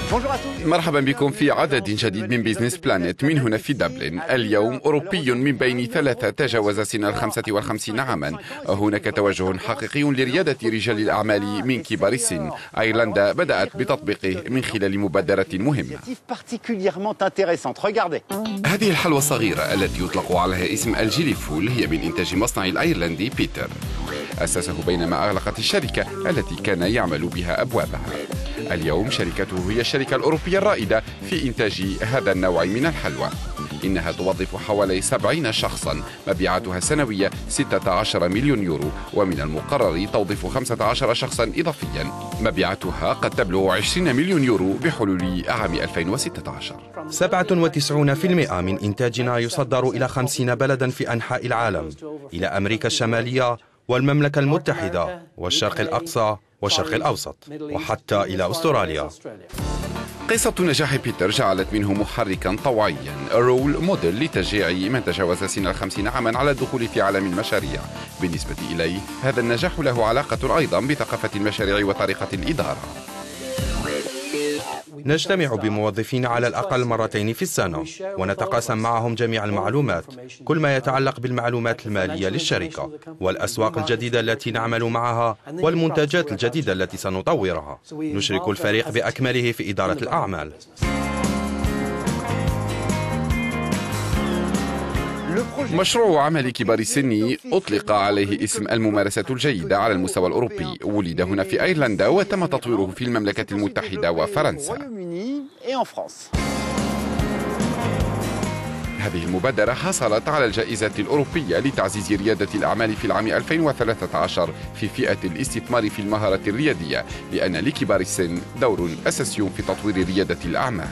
مرحبا بكم في عدد جديد من بيزنس بلانت من هنا في دبلن. اليوم أوروبي من بين ثلاثة تجاوز سن 55 عاما. هناك توجه حقيقي لريادة رجال الأعمال من كبار السن. أيرلندا بدأت بتطبيقه من خلال مبادرة مهمة. هذه الحلوى الصغيرة التي يطلق عليها اسم الجيلي فول هي من إنتاج مصنع الأيرلندي بيتر. أسسه بينما أغلقت الشركة التي كان يعمل بها أبوابها. اليوم شركته هي الشركة الأوروبية الرائدة في إنتاج هذا النوع من الحلوى. إنها توظف حوالي 70 شخصا، مبيعاتها السنوية 16 مليون يورو، ومن المقرر توظيف 15 شخصا إضافيا. مبيعاتها قد تبلغ 20 مليون يورو بحلول عام 2016. 97% من إنتاجنا يصدر إلى 50 بلدا في أنحاء العالم، إلى أمريكا الشمالية والمملكة المتحدة والشرق الأقصى والشرق الأوسط وحتى إلى أستراليا. قصة نجاح بيتر جعلت منه محركا طوعيا، رول موديل لتشجيع من تجاوز سن 50 عاما على الدخول في عالم المشاريع. بالنسبة إليه هذا النجاح له علاقة أيضا بثقافة المشاريع وطريقة الإدارة. نجتمع بموظفين على الأقل مرتين في السنة ونتقاسم معهم جميع المعلومات، كل ما يتعلق بالمعلومات المالية للشركة والأسواق الجديدة التي نعمل معها والمنتجات الجديدة التي سنطورها. نشرك الفريق بأكمله في إدارة الأعمال. مشروع عمل كبار السن أطلق عليه اسم الممارسة الجيدة على المستوى الأوروبي. ولد هنا في أيرلندا وتم تطويره في المملكة المتحدة وفرنسا. هذه المبادرة حصلت على الجائزة الأوروبية لتعزيز ريادة الأعمال في العام 2013 في فئة الاستثمار في المهارة الريادية، لأن لكبار السن دور أساسي في تطوير ريادة الأعمال.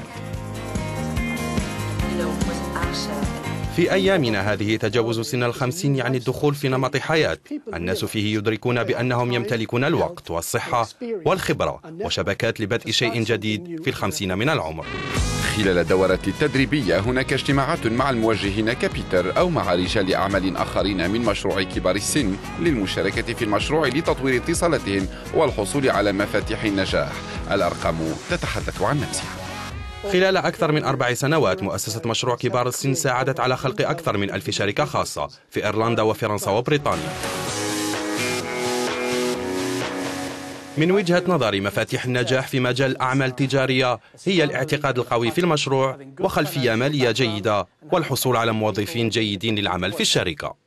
في أيامنا هذه تجاوز سن 50 يعني الدخول في نمط حياة الناس فيه يدركون بأنهم يمتلكون الوقت والصحة والخبرة وشبكات لبدء شيء جديد في 50 من العمر. خلال الدورات التدريبية هناك اجتماعات مع الموجهين كبيتر أو مع رجال أعمال آخرين من مشروع كبار السن للمشاركة في المشروع لتطوير اتصالاتهم والحصول على مفاتيح النجاح. الأرقام تتحدث عن نفسها. خلال أكثر من 4 سنوات مؤسسة مشروع كبار السن ساعدت على خلق أكثر من 1000 شركة خاصة في إيرلندا وفرنسا وبريطانيا. من وجهة نظري مفاتيح النجاح في مجال الأعمال التجارية هي الاعتقاد القوي في المشروع وخلفية مالية جيدة والحصول على موظفين جيدين للعمل في الشركة.